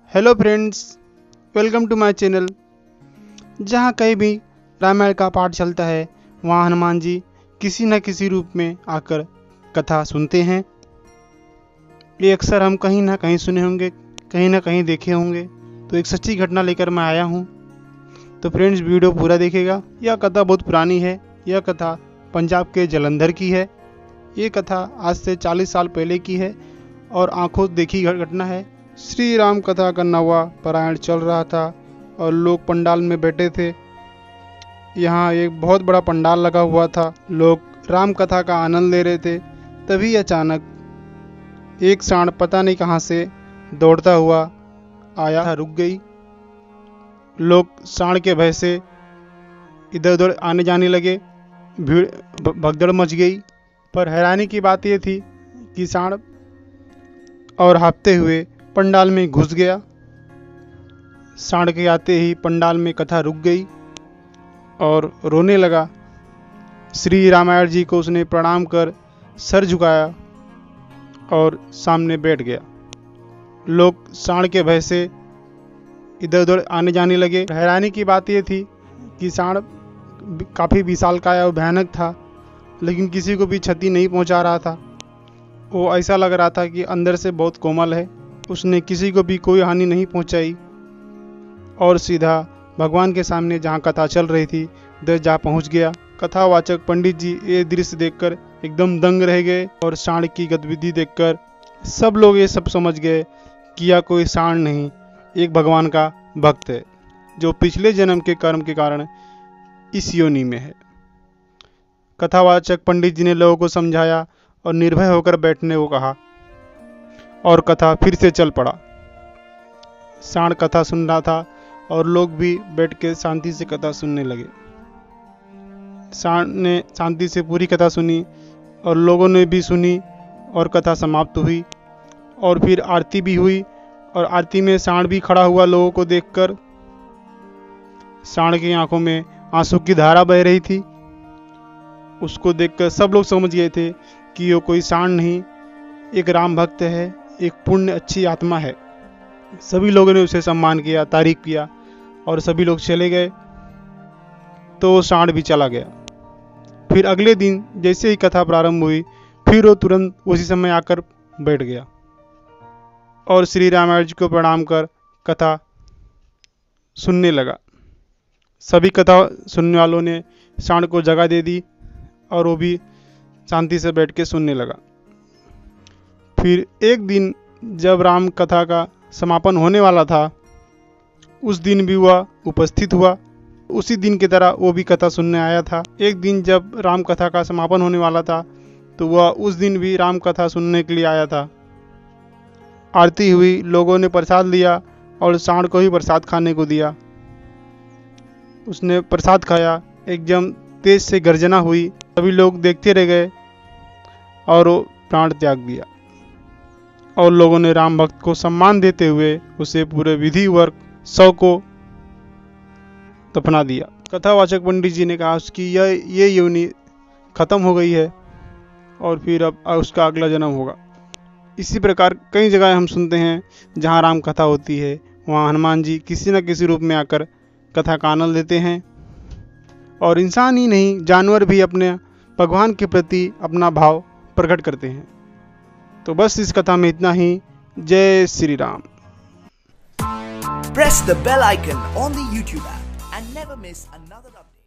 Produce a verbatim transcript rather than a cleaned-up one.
Hello friends, welcome to my channel. जहाँ कहीं भी रामायण का पाठ चलता है वहाँ हनुमान जी किसी न किसी रूप में आकर कथा सुनते हैं। ये अक्सर हम कहीं ना कहीं सुने होंगे, कहीं ना कहीं देखे होंगे। तो एक सच्ची घटना लेकर मैं आया हूँ। तो फ्रेंड्स, वीडियो पूरा देखिएगा। यह कथा बहुत पुरानी है। यह कथा पंजाब के जालंधर की है। ये कथा आज से चालीस साल पहले की है और आंखों देखी घटना है। श्री राम कथा का नवा पारायण चल रहा था और लोग पंडाल में बैठे थे। यहाँ एक बहुत बड़ा पंडाल लगा हुआ था। लोग राम कथा का आनंद ले रहे थे। तभी अचानक एक सांड पता नहीं कहाँ से दौड़ता हुआ आया, रुक गई। लोग सांड के भय से इधर उधर आने जाने लगे। भीड़ भगदड़ मच गई। पर हैरानी की बात यह थी कि सांड और हाँफते हुए पंडाल में घुस गया। सांड के आते ही पंडाल में कथा रुक गई और रोने लगा। श्री रामायण जी को उसने प्रणाम कर सर झुकाया और सामने बैठ गया। लोग सांड के भय से इधर उधर आने जाने लगे। हैरानी की बात यह थी कि सांड काफ़ी विशालकाय और भयानक था, लेकिन किसी को भी क्षति नहीं पहुंचा रहा था। वो ऐसा लग रहा था कि अंदर से बहुत कोमल है। उसने किसी को भी कोई हानि नहीं पहुंचाई और सीधा भगवान के सामने जहां कथा चल रही थी उधर जा पहुंच गया। कथावाचक पंडित जी ये दृश्य देखकर एकदम दंग रह गए और सांड की गतिविधि देखकर सब लोग ये सब समझ गए कि यह कोई सांड नहीं, एक भगवान का भक्त है जो पिछले जन्म के कर्म के कारण इस योनि में है। कथावाचक पंडित जी ने लोगों को समझाया और निर्भय होकर बैठने को कहा और कथा फिर से चल पड़ा। सांड कथा सुन रहा था और लोग भी बैठ के शांति से कथा सुनने लगे। सांड ने शांति से पूरी कथा सुनी और लोगों ने भी सुनी और कथा समाप्त हुई। और फिर आरती भी हुई और आरती में सांड भी खड़ा हुआ। लोगों को देखकर सांड की आंखों में आंसू की धारा बह रही थी। उसको देखकर सब लोग समझ गए थे कि वो कोई सांड नहीं, एक राम भक्त है, एक पुण्य अच्छी आत्मा है। सभी लोगों ने उसे सम्मान किया, तारीफ किया और सभी लोग चले गए। तो सांड भी चला गया। फिर अगले दिन जैसे ही कथा प्रारंभ हुई, फिर वो तुरंत उसी समय आकर बैठ गया और श्री रामायण जी को प्रणाम कर कथा सुनने लगा। सभी कथा सुनने वालों ने सांड को जगह दे दी और वो भी शांति से बैठ के सुनने लगा। फिर एक दिन जब राम कथा का समापन होने वाला था, उस दिन भी वह उपस्थित हुआ। उसी दिन की तरह वो भी कथा सुनने आया था। एक दिन जब राम कथा का समापन होने वाला था तो वह उस दिन भी राम कथा सुनने के लिए आया था। आरती हुई, लोगों ने प्रसाद लिया और सांड को ही प्रसाद खाने को दिया। उसने प्रसाद खाया, एकदम तेज से गर्जना हुई। सभी लोग देखते रह गए और वो प्राण त्याग दिया। और लोगों ने राम भक्त को सम्मान देते हुए उसे पूरे विधिवत शव को दफना दिया। कथावाचक पंडित जी ने कहा उसकी यह ये योनि खत्म हो गई है और फिर अब उसका अगला जन्म होगा। इसी प्रकार कई जगह हम सुनते हैं जहाँ राम कथा होती है वहाँ हनुमान जी किसी न किसी रूप में आकर कथा का आनंद लेते हैं। और इंसान ही नहीं, जानवर भी अपने भगवान के प्रति अपना भाव प्रकट करते हैं। तो बस इस कथा में इतना ही। जय Shri Ram. Press the bell icon on the YouTube app and never miss another update.